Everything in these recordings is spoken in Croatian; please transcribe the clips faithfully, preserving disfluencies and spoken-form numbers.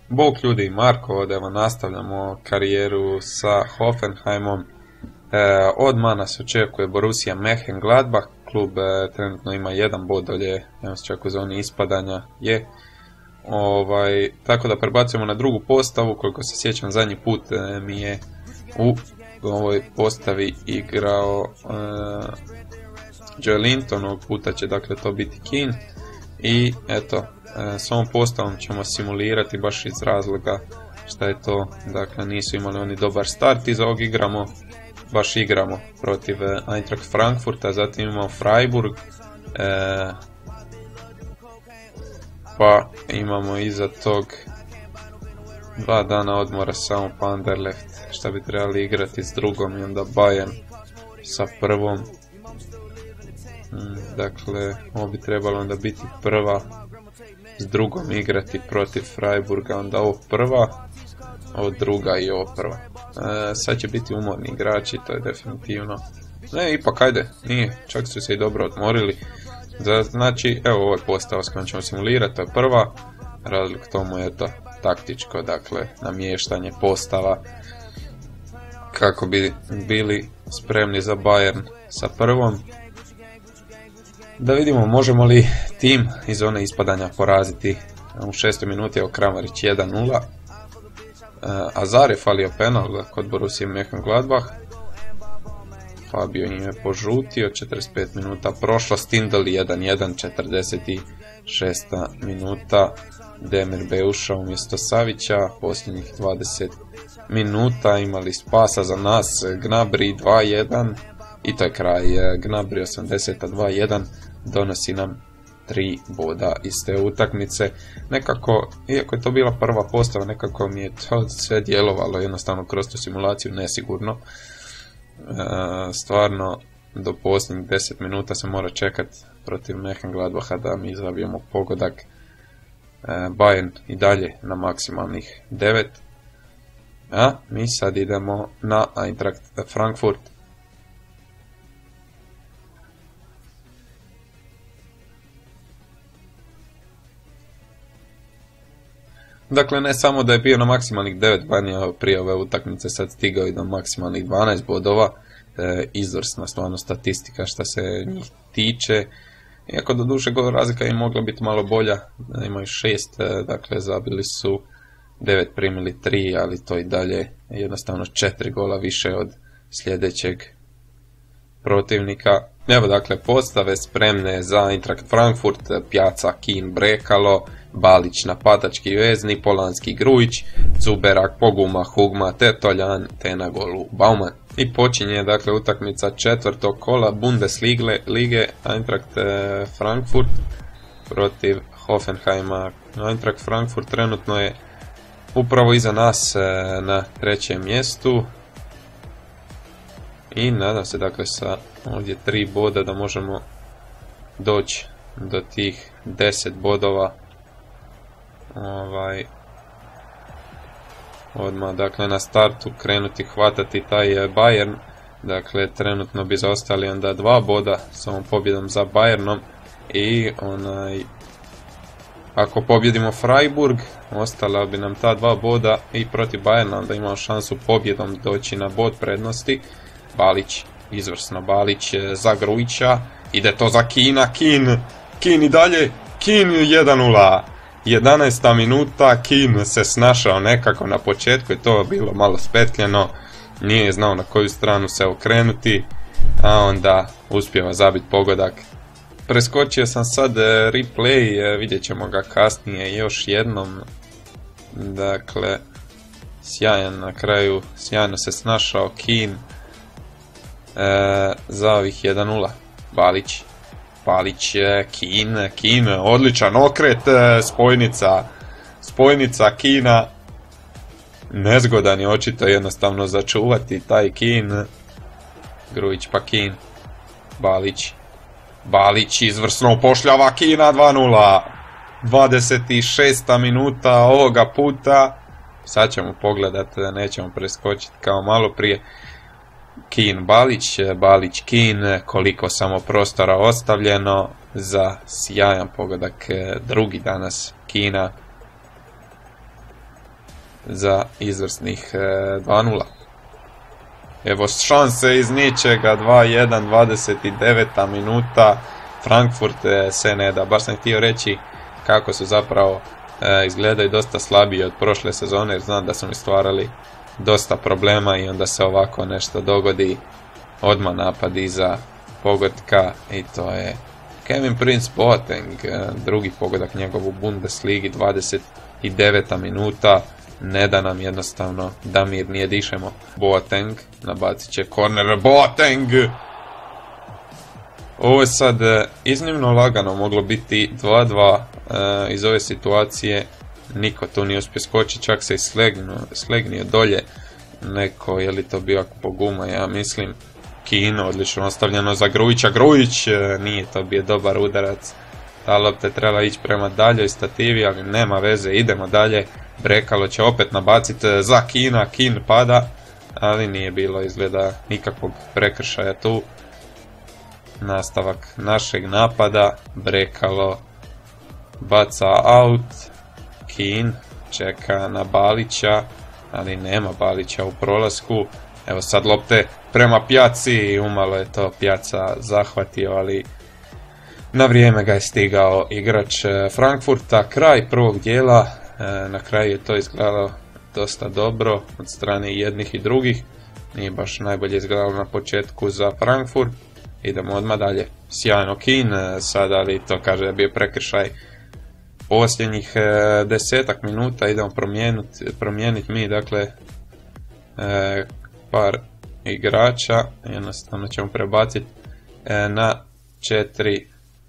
Bog ljudi, Marko ovdje, evo nastavljamo karijeru sa Hoffenheimom. E, odmah nas očekuje Borussia Mönchengladbach, klub e, trenutno ima jedan bod, dolje evo se čak u zoni ispadanja je. Ovaj, tako da prebacujemo na drugu postavu, koliko se sjećam zadnji put e, mi je u ovoj postavi igrao e, Joelinton, ovog puta će dakle to biti Keane. I eto, e, s ovom postavom ćemo simulirati baš iz razloga šta je to, dakle nisu imali oni dobar start, iz ovog igramo, baš igramo protiv e, Eintracht Frankfurta, zatim imamo Freiburg, e, pa imamo iza tog dva dana odmora samo pa Anderlecht, šta bi trebali igrati s drugom i onda Bayern sa prvom. Dakle, ovo bi trebalo onda biti prva, s drugom igrati protiv Freiburga, onda ovo prva, ovo druga i ovo prva. E, sad će biti umorni igrači, to je definitivno. Ne, ipak ajde, nije, čak su se i dobro odmorili. Znači, evo ovo je postava s kojom ćemo simulirati, to je prva. Razlog tomu je to taktičko, dakle, namještanje postava kako bi bili spremni za Bayern sa prvom. Da vidimo možemo li tim iz one ispadanja poraziti. U šestoj minuti je Kramarić jedan nula. Azar je falio penal kod Borussia Mönchengladbach. Fabio im je požutio, četrdeset pet minuta prošlo, Stindl jedan jedan, četrdeset šesta minuta. Demir Beuša umjesto Savića, posljednjih dvadeset minuta imali spasa za nas, Gnabry dva jedan. I to je kraj, Gnabry osamdeset dva jedan donosi nam tri boda iz te utakmice. Nekako, iako je to bila prva postava, nekako mi je to sve djelovalo jednostavno kroz tu simulaciju nesigurno. E, stvarno, do posljednjih deset minuta se mora čekati protiv Mönchengladbacha da mi zabijemo pogodak. E, Bayern i dalje na maksimalnih devet. A mi sad idemo na Eintracht Frankfurt. Dakle, ne samo da je bio na maksimalnih devet, Bayern je prije ove utakmice sad stigao i do maksimalnih dvanaest bodova. E, izvrsna stvarno statistika što se njih tiče. Iako do duše gol razlika im mogla biti malo bolja, imaju šest, dakle zabili su devet, primili tri, ali to i dalje jednostavno četiri gola više od sljedećeg protivnika. Evo dakle postave spremne za Eintracht Frankfurt, Pjaca, Keane, Brekalo, Balić napadački vezni, Polanski, Grujić, Zuberak, Poguma, Hugma, Tetoljan, te na golu Bauman. I počinje dakle utakmica četvrtog kola Bundeslige lige Eintracht eh, Frankfurt protiv Hoffenheima. Eintracht Frankfurt trenutno je upravo iza nas eh, na trećem mjestu. I nadam se dakle sa ovdje tri boda da možemo doći do tih deset bodova. Ovaj, odmah dakle na startu krenuti hvatati taj Bayern. Dakle trenutno bi zaostali onda dva boda s ovom pobjedom za Bayernom. I onaj, ako pobjedimo Freiburg, ostala bi nam ta dva boda i protiv Bayerna, onda imamo šansu pobjedom doći na bod prednosti. Balić, izvrsno Balić za Grujića, ide to za Keana, Keane, Keane i dalje, Keane jedan nula. jedanaesta minuta, Keane se snašao nekako na početku i to je bilo malo spetljeno, nije znao na koju stranu se okrenuti, a onda uspjeva zabiti pogodak. Preskočio sam sad replay, vidjet ćemo ga kasnije još jednom. Dakle, sjajan na kraju, sjajno se snašao Keane. E, za ovih jedan nula. Balić, Balić, Keane, Keane, odličan okret, spojnica, spojnica Keana. Nezgodan je očito jednostavno začuvati taj Keane. Grujić pa Keane, Balić, Balić izvrsno upošljava Keana dva nula. dvadeset šesta minuta ovoga puta. Sad ćemo pogledati, nećemo preskočiti kao malo prije. Keane, Balić, Balić, Keane, koliko samo prostora ostavljeno za sjajan pogodak drugi danas Keana. za izvrsnih dva nula. Evo šanse iz ničega, dva jedan, dvadeset deveta minuta, Frankfurt se ne da. Baš sam htio reći kako su zapravo e, izgledaju dosta slabiji od prošle sezone, jer znam da su mi stvarali dosta problema i onda se ovako nešto dogodi, odmah napad iza pogotka i to je Kevin Prince Boateng, drugi pogodak njegov u Bundesligi, dvadeset deveta minuta, ne da nam jednostavno da mirnije dišemo. Boateng, nabacit će korner, Boateng! Ovo je sad iznimno lagano moglo biti dva dva e, iz ove situacije, niko tu nije uspio skočiti, čak se i slegnuo, slegnio dolje neko, je li to bio Akpoguma, ja mislim. Kino, odlično ostavljeno za Grujića, Grujić, nije to bio dobar udarac, ta lopta je trebala ići prema daljoj stativi, ali nema veze, idemo dalje. Brekalo će opet nabaciti za Kina, Kin pada, ali nije bilo izgleda nikakvog prekršaja tu. Nastavak našeg napada, Brekalo baca out, Kin čeka na Balića, ali nema Balića u prolasku. Evo sad lopte prema Pjaci, umalo je to Pjaca zahvatio, ali na vrijeme ga je stigao igrač Frankfurta. Kraj prvog dijela, na kraju je to izgledalo dosta dobro od strane jednih i drugih. Nije baš najbolje izgledalo na početku za Frankfurt. Idemo odmah dalje. Sjajno Kin, sada ali to kaže da je bio prekršaj posljednjih desetak minuta. Idemo promijeniti, promijeniti mi, dakle, par igrača, jednostavno ćemo prebaciti na četiri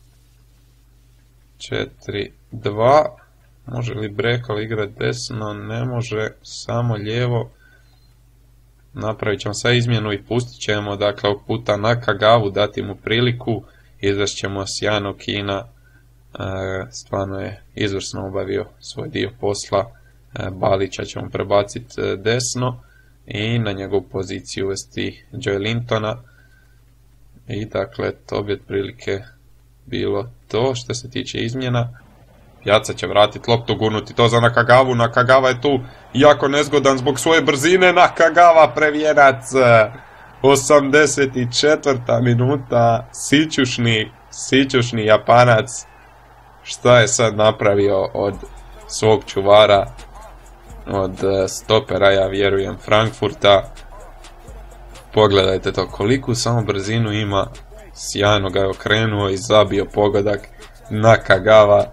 dva. Može li Brekalo igrati desno? Ne može, samo lijevo. Napravit ćemo sad izmjenu i pustit ćemo, dakle, ovog puta Nakagavu, dati mu priliku, izvest ćemo sjajno Kina, stvarno je izvrsno obavio svoj dio posla. Balića ćemo prebaciti desno i na njegovu poziciju uvesti Joelintona. I dakle, to bi otprilike bilo to što se tiče izmjena. Pjaca će vratiti loptu, gurnuti to za Nakagavu, Nakagava je tu jako nezgodan zbog svoje brzine, Nakagava prevjenac, osamdeset četvrta minuta, sićušni, sićušni Japanac, šta je sad napravio od svog čuvara, od stopera, ja vjerujem, Frankfurta. Pogledajte to, koliku samo brzinu ima, sjajno ga je okrenuo i zabio pogodak Nakagawa.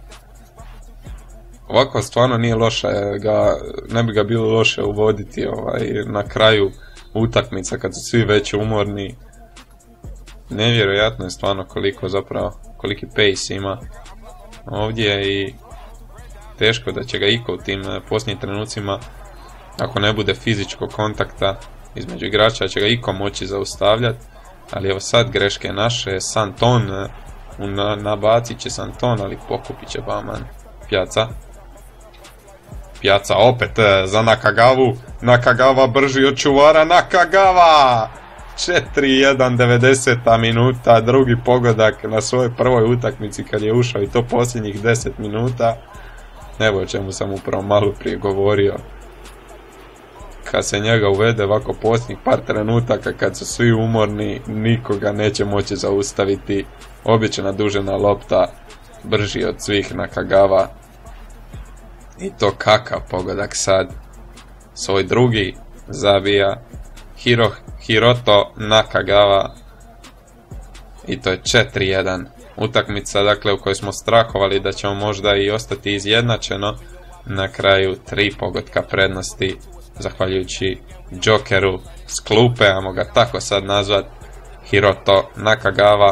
Ovako stvarno nije loše, ga, ne bi ga bilo loše uvoditi ovaj, na kraju utakmica kad su svi već umorni. Nevjerojatno je stvarno koliko zapravo, koliki pace ima ovdje i teško da će ga iko u tim posljednjim trenucima, ako ne bude fizičkog kontakta između igrača, će ga iko moći zaustavljati. Ali evo sad greške naše, Santon, nabacit će Santon, ali pokupit će Baman. Pjaca. Pjaca opet za Nakagavu, Nakagawa brži od čuvara, Nakagawa! četiri jedan, devedeseta minuta, drugi pogodak na svojoj prvoj utakmici kad je ušao i to posljednjih deset minuta. Evo o čemu sam upravo malo prije govorio. Kad se njega uvede ovako posljednjih par trenutaka, kad su svi umorni, nikoga neće moći zaustaviti. Obična dužena lopta, brži od svih Nakagawa. I to kakav pogodak sad. Svoj drugi zabija Hiro, Hiroto Nakagawa. I to je četiri jedan. Utakmica, dakle, u kojoj smo strahovali da ćemo možda i ostati izjednačeno. Na kraju tri pogotka prednosti, zahvaljujući Jokeru s klupe, ajmo ga tako sad nazvat, Hiroto Nakagawa.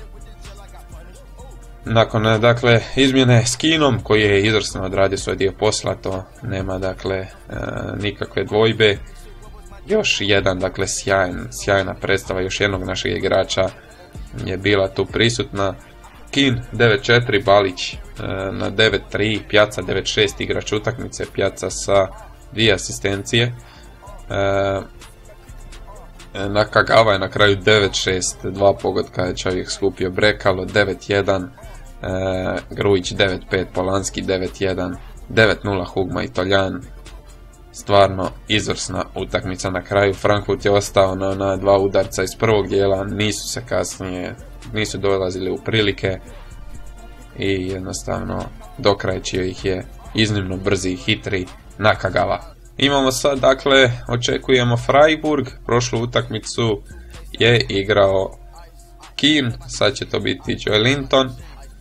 Nakon, dakle, izmjene s Kinom, koji je izvrsno odradio svoj dio posla, to nema, dakle, e, nikakve dvojbe. Još jedan, dakle, sjajan, sjajna predstava još jednog našeg igrača je bila tu prisutna. Kin devet četiri, Balić e, na devet tri, Pjaca devet šest, igrač utakmice, Pjaca sa dvije asistencije. E, Nakagawa je na kraju devet šest, dva pogotka je čovjek skupio, Brekalo devet jedan, e, Grujić devet pet, Polanski devet jedan, devet nula Hugma Italijan. stvarno izvrsna utakmica na kraju. Frankfurt je ostao na, na dva udarca iz prvog dijela, nisu se kasnije, nisu dolazili u prilike i jednostavno dokrajčio ih je iznimno brzi i hitri Nakagawa. Imamo sad, dakle, očekujemo Freiburg, prošlu utakmicu je igrao Keane, sad će to biti Joelinton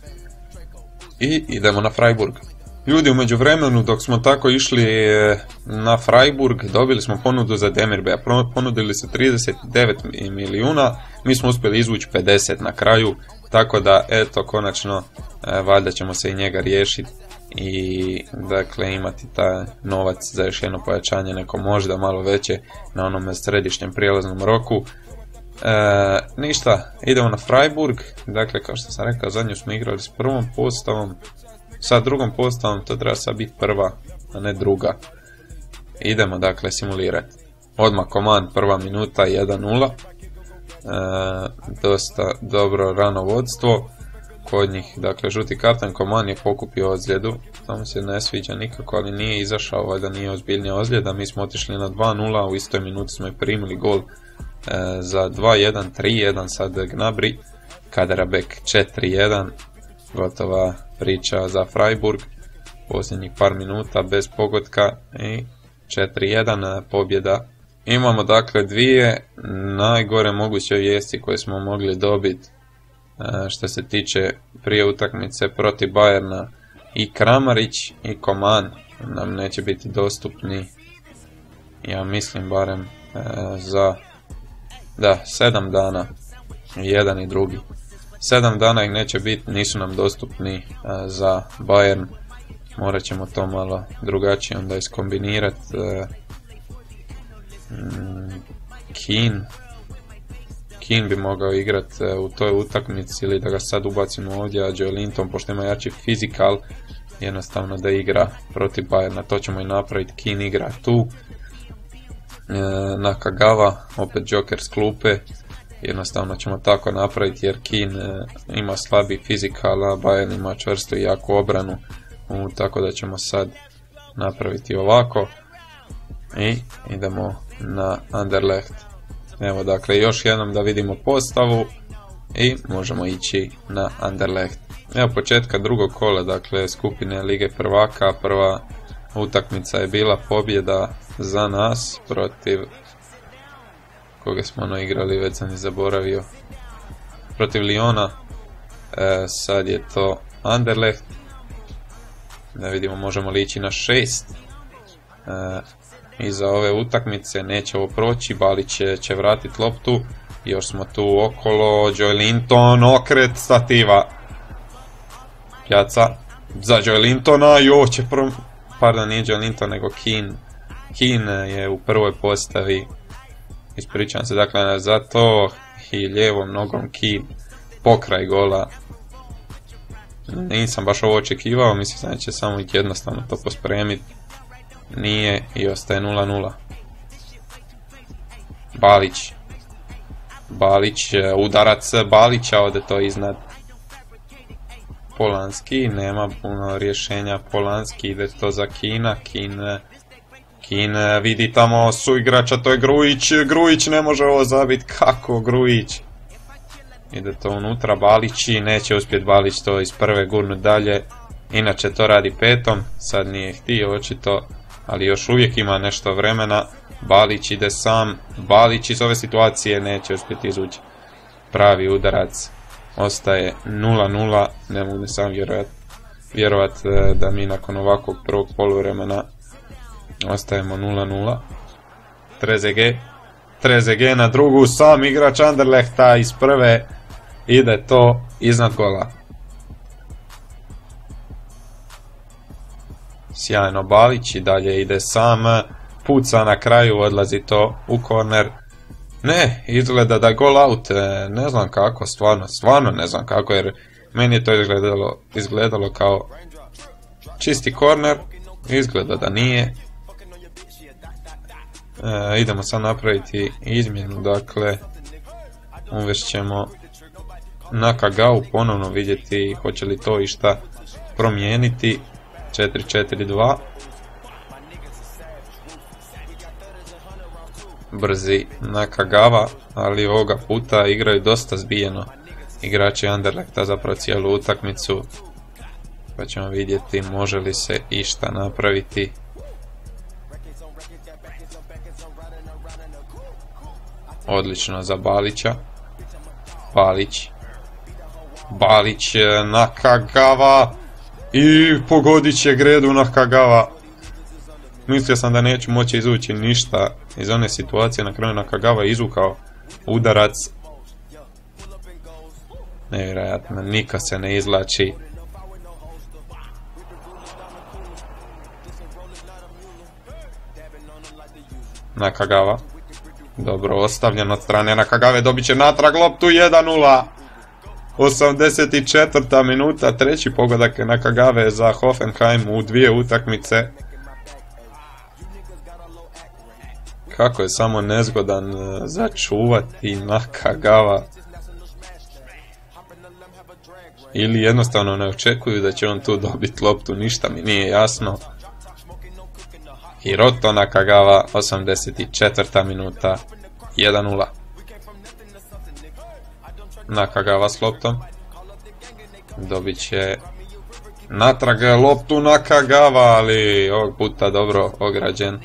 i idemo na Freiburg. Ljudi, u međuvremenu dok smo tako išli na Freiburg, dobili smo ponudu za Demirbeja, ponudili su trideset devet milijuna, mi smo uspjeli izvući pedeset na kraju, tako da eto, konačno valjda ćemo se i njega riješiti i dakle imati taj novac za još jedno pojačanje, neko možda malo veće na onome središnjem prijelaznom roku. E, ništa, idemo na Freiburg, dakle kao što sam rekao, zadnju smo igrali s prvom postavom, sa drugom postavom to treba sad biti prva, a ne druga. Idemo dakle simulirati. Odmah Coman, prva minuta, jedan nula. E, dosta dobro rano vodstvo kod njih, dakle žuti karton, Coman je pokupio ozljedu, tamo se ne sviđa nikako, ali nije izašao, valjda nije ozbiljnija ozljeda. Mi smo otišli na dva nula, u istoj minuti smo i primili gol e, za dva jedan, tri jedan, sad Gnabry, Kaderabek četiri jedan, gotova priča za Freiburg, posljednjih par minuta bez pogotka i četiri jedan pobjeda. Imamo dakle dvije najgore moguće vijesti koje smo mogli dobiti što se tiče prije utakmice protiv Bayerna. I Kramarić i Coman nam neće biti dostupni, ja mislim barem za da sedam dana, jedan i drugi. Sedam dana ih neće biti, nisu nam dostupni za Bayern, morat ćemo to malo drugačije onda iskombinirati. Keane Keane bi mogao igrati u toj utakmici ili da ga sad ubacimo ovdje, a Joelinton, pošto ima jači fizikal, jednostavno da igra protiv Bayerna, to ćemo i napraviti. Keane igra tu, e, Nakagawa, opet Joker s klupe, jednostavno ćemo tako napraviti jer Keane e, ima slabi fizikal, a Bayern ima čvrstu i jaku obranu, u, tako da ćemo sad napraviti ovako i idemo na Anderlecht. Evo dakle još jednom da vidimo postavu i možemo ići na Anderlecht. Evo početka drugog kola, dakle skupine Lige prvaka, prva utakmica je bila pobjeda za nas protiv, koga smo ono igrali, već sam i zaboravio, protiv Lyona. E, sad je to Anderlecht, da vidimo možemo li ići na šest. E, Iza ove utakmice neće ovo proći, Balić će, će vratiti loptu, još smo tu okolo, Joelinton, okret, stativa, pjaca za Joelintona, jo će prvo, pardon, nije Joelinton nego Keane, Keane je u prvoj postavi, ispričavam se, dakle za to i lijevom nogom Keane pokraj gola. Nisam baš ovo očekivao, mislim da će samo jednostavno to pospremiti. Nije i ostaje nula nula. Balić. Balić, udarac Balića, ode to iznad. Polanski, nema puno rješenja. Polanski, ide to za Kina. Kin, Kin vidi tamo su igrača, to je Grujić. Grujić ne može ovo zabiti, kako Grujić? Ide to unutra, Balić i neće uspjeti Balić to iz prve gurnut dalje. Inače to radi petom, sad nije htio očito, ali još uvijek ima nešto vremena. Balić ide sam, Balić iz ove situacije neće uspjeti izvući pravi udarac. Ostaje nula nula, ne mogu sam vjerovat, vjerovat da mi nakon ovakvog prvog poluvremena ostajemo nula nula. Trezeguet, Trezeguet na drugu, sam igrač Anderlechta iz prve, ide to iznad gola. Sjajno Balić i dalje ide sam, puca na kraju, odlazi to u korner. Ne, izgleda da je gol out, ne znam kako, stvarno, stvarno ne znam kako, jer meni je to izgledalo, izgledalo kao čisti korner, izgleda da nije. E, idemo sad napraviti izmjenu, dakle, uvešćemo Nakagawu, ponovno vidjeti hoće li to išta promijeniti. četiri četiri dva. Brzi Nakagawa, ali ovoga puta igraju dosta zbijeno igrači Anderlechta zapravo cijelu utakmicu, pa ćemo vidjeti može li se išta napraviti. Odlično za Balića. Balić. Balić, Nakagawa i pogodit će gredu Nakagawa. Mislio sam da neću moći izvući ništa iz one situacije, na kraju Nakagawa izvukao udarac. Nevjerojatno, niko se ne izvlači. Nakagawa. Dobro ostavljen od strane Nakagawe, dobit će natrag loptu jedan nula. osamdeset četvrta minuta, treći pogodak je Nakagawe za Hoffenheim u dvije utakmice. Kako je samo nezgodan za čuvati Nakagawa. Ili jednostavno ne očekuju da će on tu dobiti loptu, ništa mi nije jasno. Hiroto Nakagawa, osamdeset četvrta minuta, jedan nula. Nakagawa s loptom. Dobit će natrag loptu Nakagawa, ali ovog puta dobro ograđen.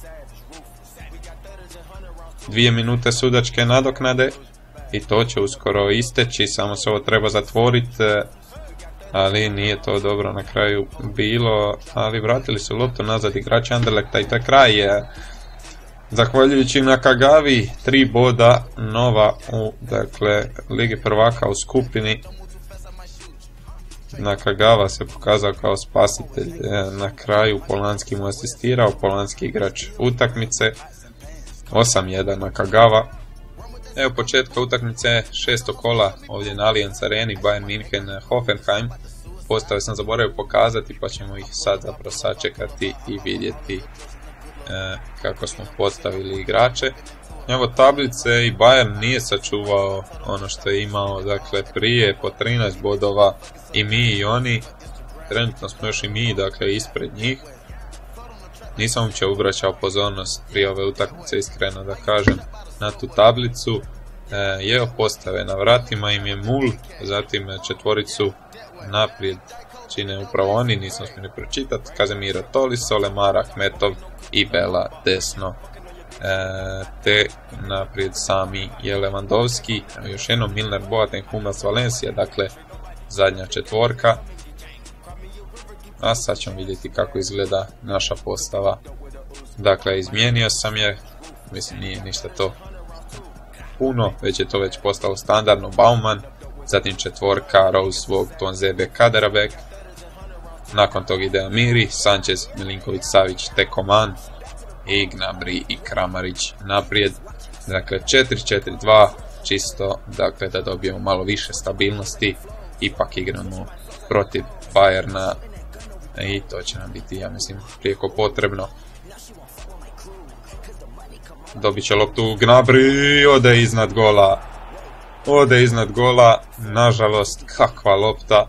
Dvije minute sudačke nadoknade i to će uskoro isteći, samo se ovo treba zatvoriti, ali nije to dobro na kraju bilo, ali vratili su loptu nazad igrači Anderlechta i to je kraj. Zahvaljujući Nakagawi, tri boda nova u dakle, Ligi prvaka u skupini. Nakagawa se pokazao kao spasitelj na kraju, Polanski mu asistirao, Polanski igrač utakmice. osam jedan Nakagawa. Evo početka utakmice šesto kola ovdje na Allianz Areni, Bayern München, Hoffenheim. Postave sam zaboravio pokazati, pa ćemo ih sad zapravo sačekati i vidjeti e, kako smo postavili igrače. Evo tablice i Bayern nije sačuvao ono što je imao dakle prije, po trinaest bodova i mi i oni. Trenutno smo još i mi dakle ispred njih. Nisam uopće obraćao pozornost prije ove utakmice, iskreno da kažem, na tu tablicu. E, je postave na vratima im je Mul, zatim četvoricu naprijed čine upravo oni, nisam smjeli pročitati, Kazemiro Tolisso, Lemar Ahmetov i Bela desno. E, te naprijed sami je Lewandowski, još jednom Milner, Boateng, Hummels, Valencia, dakle zadnja četvorka. A sad ćemo vidjeti kako izgleda naša postava. Dakle, izmijenio sam je, mislim nije ništa to puno, već je to već postalo standardno. Bauman, zatim četvorka, Rose, Tuanzebe, Kaderabek, nakon toga ide Amiri, Sanchez, Milinković, Savić, Tekoman, i Gnabry i Kramarić naprijed. Dakle, četiri četiri dva, čisto dakle, da dobijemo malo više stabilnosti, ipak igramo protiv Bayerna i to će nam biti, ja mislim, prijeko potrebno. Dobit će loptu Gnabry, ode iznad gola. Ode iznad gola, nažalost, kakva lopta.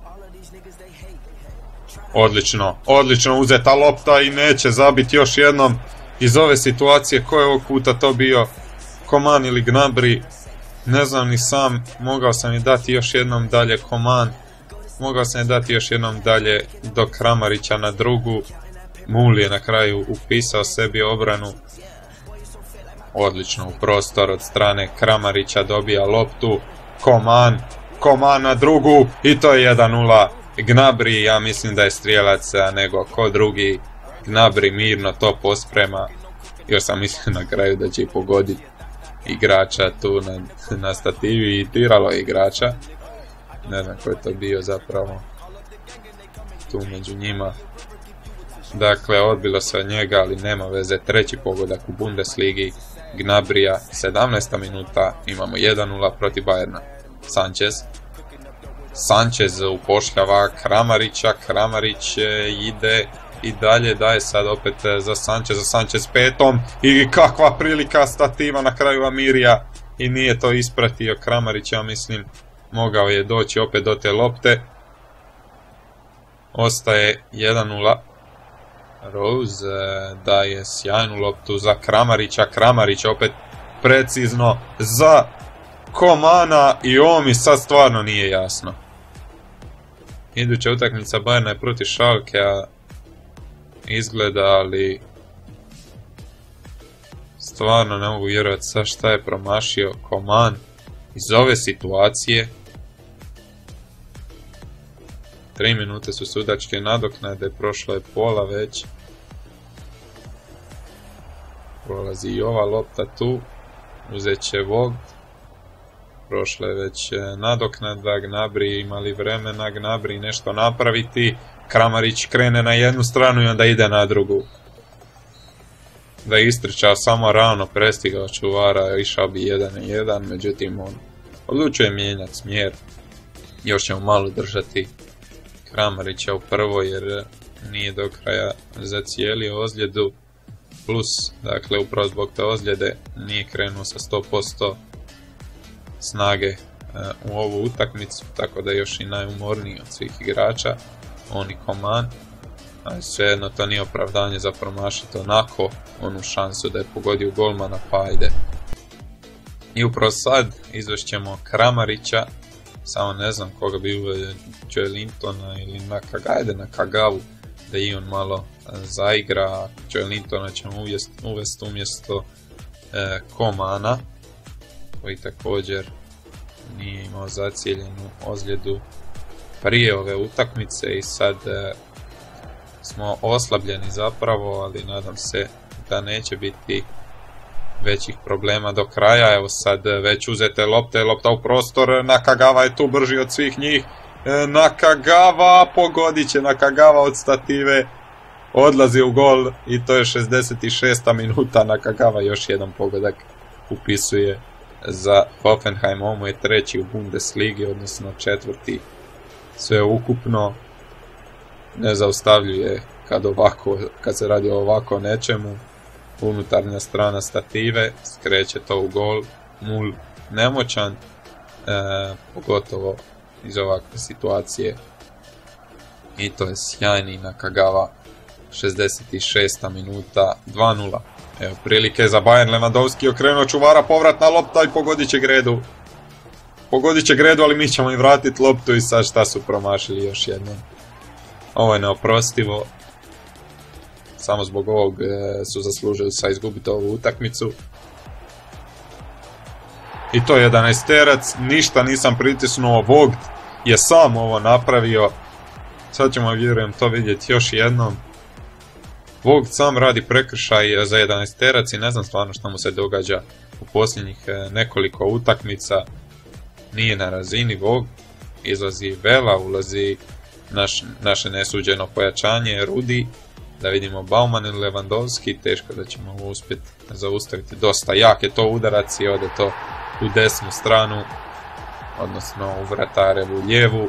Odlično, odlično uzeta lopta i neće zabiti još jednom iz ove situacije. Ko je ovog puta to bio? Coman ili Gnabry? Ne znam ni sam, mogao sam i dati još jednom dalje Coman. Mogao sam je dati još jednom dalje do Kramarića na drugu. Mul je na kraju upisao sebi obranu. Odlično u prostor od strane Kramarića, dobija loptu. Coman, Coman na drugu i to je jedan nula. Gnabry, ja mislim da je strijelac nego ko drugi. Gnabry mirno to posprema. Još sam mislio na kraju da će i pogoditi igrača tu na, na stativi i tiralo igrača. Ne znam ko je to bio zapravo tu među njima. Dakle, odbilo se od njega, ali nema veze. Treći pogodak u Bundesligi Gnabrija, sedamnaesta minuta, imamo jedan nula protiv Bayerna. Sanchez. Sanchez upošljava Kramarića, Kramarić ide i dalje, daje sad opet za Sancheza, Sanchez petom i kakva prilika stativa na kraju Amirija i nije to ispratio Kramarića, mislim. Mogao je doći opet do te lopte. Ostaje jedan nula. Rose e, daje sjajnu loptu za Kramarića, Kramarić opet precizno za Komana i ovo mi sad stvarno nije jasno. Iduća utakmica Bayerna je protiv Schalkea, izgleda, ali stvarno ne mogu vjerovati sa šta je promašio Koman iz ove situacije. Tri minute su sudačke nadoknade, prošlo je pola već. Prolazi i ova lopta tu, uzet će Vogt. Prošla je već nadoknada, Gnabry imali vremena, Gnabry nešto napraviti. Kramarić krene na jednu stranu i onda ide na drugu. Da je istrčao samo rano, prestigao čuvara, išao bi jedan na jedan, međutim on odlučuje mijenjati smjer. Još ćemo malo držati Kramarića u prvo jer nije do kraja zacijelio ozljedu. Plus, dakle, upravo zbog te ozljede nije krenuo sa sto posto snage u ovu utakmicu, tako da je još i najumorniji od svih igrača, on i Koman, ali svejedno to nije opravdanje za promašiti onako onu šansu da je pogodio golmana, pa ajde. I upravo sad izvešćemo Kramarića, samo ne znam koga bi uveo, Joelintona ili Nakagawa, ajde Nakagawu, da i on malo zaigra. Joelintona ćemo uvesti umjesto e, Komana, koji također nije imao zacijeljenu ozljedu prije ove utakmice i sad e, smo oslabljeni zapravo, ali nadam se da neće biti većih problema do kraja. Evo sad već uzete lopte, lopta u prostor, Nakagawa je tu brži od svih njih, e, Nakagawa pogodit će, Nakagawa od stative odlazi u gol i to je šezdeset šesta minuta, Nakagawa još jedan pogodak upisuje za Hoffenheim. Ovo je treći u Bundesligi, odnosno četvrti sve ukupno. Ne zaustavljuje kad, ovako, kad se radi o ovako nečemu. Unutarnja strana stative, skreće to u gol. Mul nemoćan, e, pogotovo iz ovakve situacije. I to je sjajni Nakagawa, šezdeset šesta minuta, dva nula. Evo prilike za Bayern, Lewandowski okrenuo čuvara, povratna lopta i pogodit će Gredu. Pogodit će Gredu, ali mi ćemo im vratiti loptu i sad šta su promašili još jednom. Ovo je neoprostivo. Samo zbog ovog e, su zaslužili sa izgubiti ovu utakmicu. I to je jedanaesterac, ništa nisam pritisnuo, Vogt je sam ovo napravio. Sad ćemo, vjerujem, to vidjeti još jednom. Vogt sam radi prekršaj za jedanaesterac i ne znam stvarno što mu se događa u posljednjih nekoliko utakmica. Nije na razini Vogt, izlazi Vela, ulazi naš, naše nesuđeno pojačanje Rudi. Da vidimo Bauman ili Lewandowski, teško da ćemo uspjeti zaustaviti. Dosta jak je to udarac i ode to u desnu stranu, odnosno u vratarevu lijevu.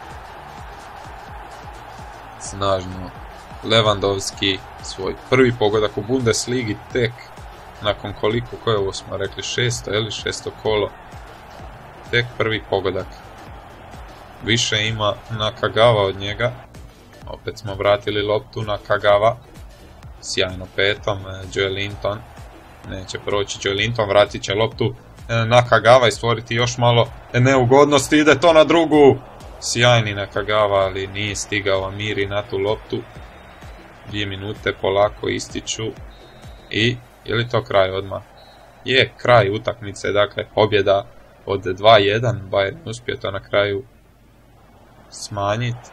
Snažno Lewandowski, svoj prvi pogodak u Bundesligi tek nakon koliko, koje ovo smo rekli, šesto ili šesto kolo, tek prvi pogodak. Više ima Nakagawa od njega, opet smo vratili loptu Nakagawa, sjajno petom, Joelinton, neće proći Joelinton, vratit će loptu Nakagawa i stvoriti još malo neugodnosti, ide to na drugu, sjajni Nakagawa, ali nije stigao Amiri na tu loptu. Dvije minute polako ističu i je li to kraj odmah? Je kraj utakmice, dakle pobjeda od dva jedan, Bayern uspio to na kraju smanjiti.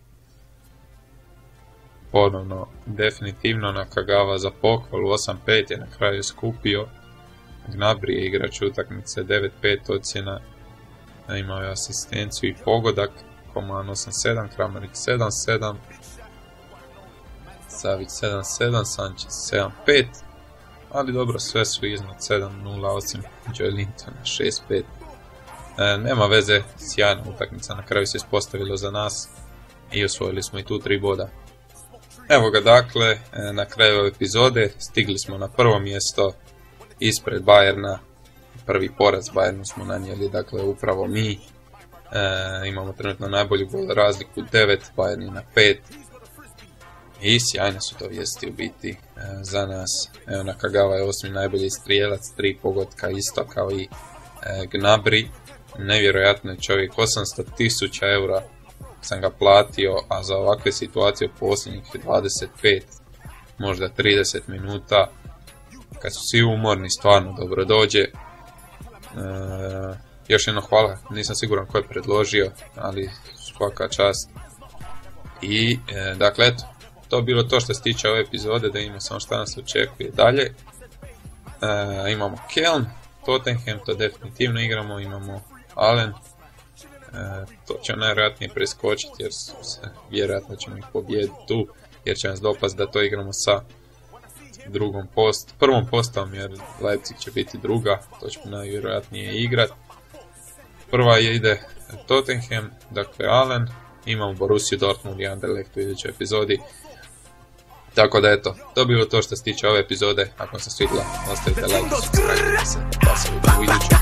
Ponovno, definitivno Nakagawa za pohvalu, osam pet je na kraju skupio. Gnabry je igrač utakmice, devet pet ocjena, imao je asistenciju i pogodak. Koman osam sedam, Kramarić sedam sedam, Savić sedam sedam, Sanchez sedam pet, ali dobro, sve su iznad sedam nula, osim Joelintona šest pet. E, nema veze, sjajna utakmica, na kraju se ispostavilo za nas i osvojili smo i tu tri boda. Evo ga dakle, na kraju ove epizode stigli smo na prvo mjesto ispred Bayerna. Prvi poraz Bayernu smo nanijeli, dakle upravo mi. E, imamo trenutno najbolju gol razliku devet, Bayern je na pet. I sjajne su to vijesti u biti e, za nas. Evo, Nakagawa je osmi najbolji strijelac, tri pogotka isto kao i e, Gnabry. Nevjerojatno je čovjek, osamsto tisuća eura sam ga platio, a za ovakve situacije u posljednjih dvadeset pet, možda trideset minuta, kad su svi umorni, stvarno dobro dođe. E, još jedno hvala, nisam siguran ko je predložio, ali svaka čast. I, e, dakle, eto, to je bilo to što se tiče ove epizode, da imamo samo šta nas očekuje dalje. E, imamo Keln, Tottenham, to definitivno igramo, imamo Allen, e, to ćemo najvjerojatnije preskočiti jer su se, vjerojatno ćemo ih pobijediti tu, jer će nas dopast da to igramo sa drugom post, prvom postavom, jer Leipzig će biti druga, to ćemo najvjerojatnije igrati. Prva je ide Tottenham, dakle Allen, imamo Borussia Dortmund i Anderlecht u idućoj epizodi. Tako da eto, to bilo to što se tiče ove epizode. Ako vam se svidjela, ostavite like, subscribe se, pa se vidimo u idućoj.